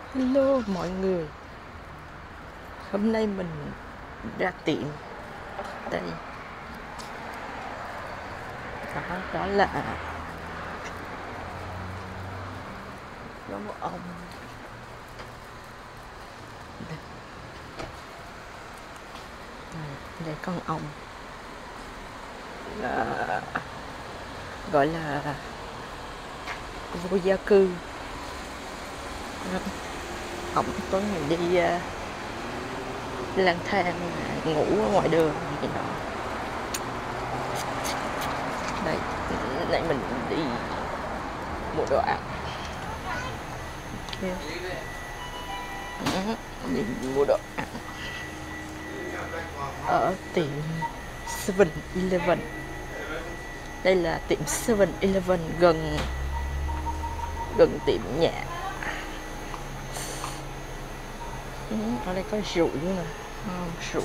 Hello mọi người, hôm nay mình ra tiệm đây. Đó là gấu ông. Đây con ong là gọi là vô gia cư. Ổng tối ngày đi lang thang ngủ ở ngoài đường gì đó. Đây, nãy mình đi mua đồ ăn. Okay. Đi mua đồ ăn ở tiệm 7-Eleven. Đây là tiệm 7-Eleven gần tiệm nhà. Ở đây có rượu nè, rượu,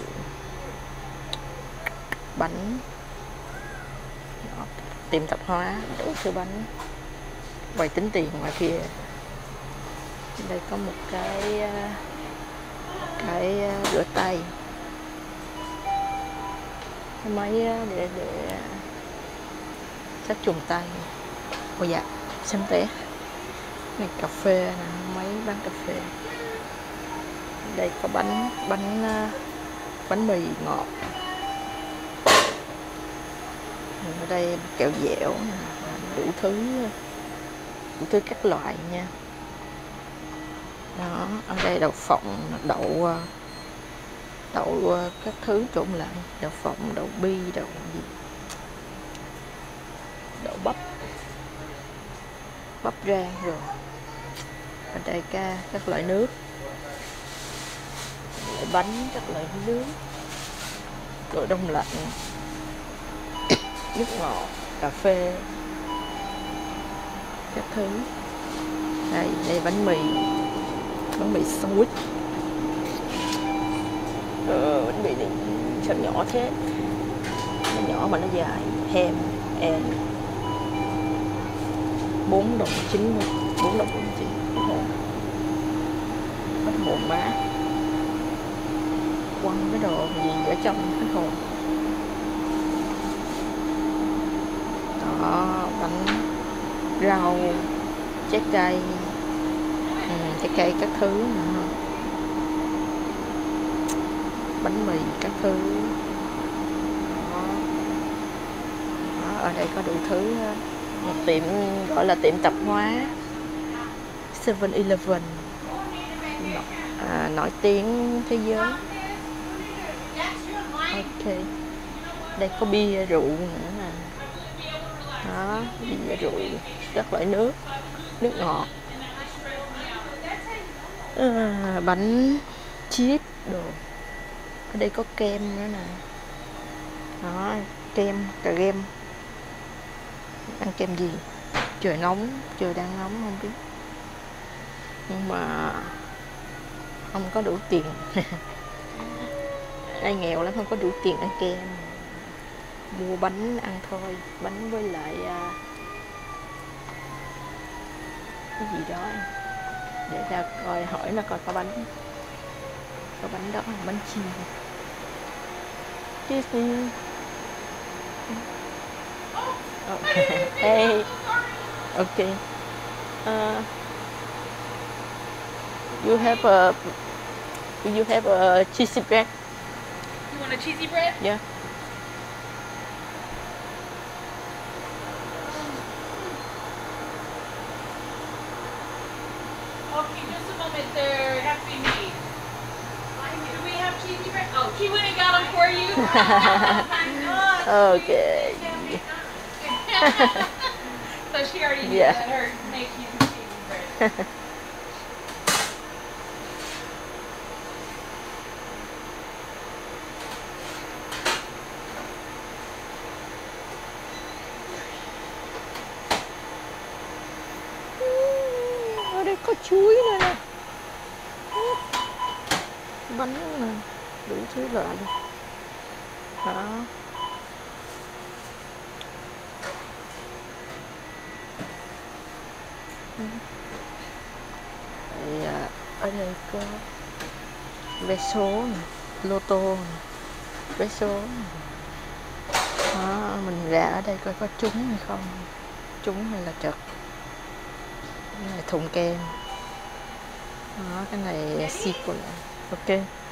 bánh. Đó, tiệm tạp hóa đủ thứ bánh. Quầy tính tiền ngoài kia. Đây có một cái rửa tay, cái máy để sát trùng tay. Ôi dạ, xem té. Này cà phê nè, máy bán cà phê. Đây có bánh mì ngọt. Ở đây kẹo dẻo, đủ thứ các loại nha. Đó, ở đây đậu phộng, đậu các thứ trộn lại, đậu phộng, đậu bi, đậu bắp rang rồi. Ở đây các loại nước, bánh, các loại nước, đồ đông lạnh, nước ngọt, cà phê, các thứ. Đây bánh mì sandwich. Bánh mì này sao nhỏ thế? Nó nhỏ mà nó dài. Ham and 4 đồng 9, 4 đồng 49. Hết hồn má. Quăng cái đồ gì ở trong hết hồn. Đó, bánh, rau, trái cây, các thứ nữa. Bánh mì các thứ. Đó. Đó, ở đây có đủ thứ. Một tiệm gọi là tiệm tạp hóa 7-Eleven, nổi tiếng thế giới. Ok, đây có bia rượu nữa nè. Đó, bia rượu, các loại nước ngọt, bánh chip đồ. Ở đây có kem nữa nè. Đó, kem, cà kem. Ăn kem gì? Trời đang nóng không biết. Nhưng mà không có đủ tiền. Ai nghèo lắm không có đủ tiền ăn kem. Mua bánh ăn thôi, bánh với lại cái gì đó. Để ra coi, hỏi nó coi có bánh đó, bánh chiên. Disney. Oh. Hey. Okay. Do you have a cheesy bread? You want a cheesy bread? Yeah. Okay, just a moment. There have to be made. Do we have cheesy bread? Oh, she went and got them for you. Okay. So she already knew Yeah. that her make you some cheesy bread. Ở đây có chuối nữa nè. Bánh nè, đủ thứ loại. Đó. Thì, Ở đây có vé số nè, lô tô nè, vé số nè. Đó, mình ra ở đây coi có trúng hay không, trúng hay là trật. Cái này thùng kem. Đó, cái này ship của lại. Ok.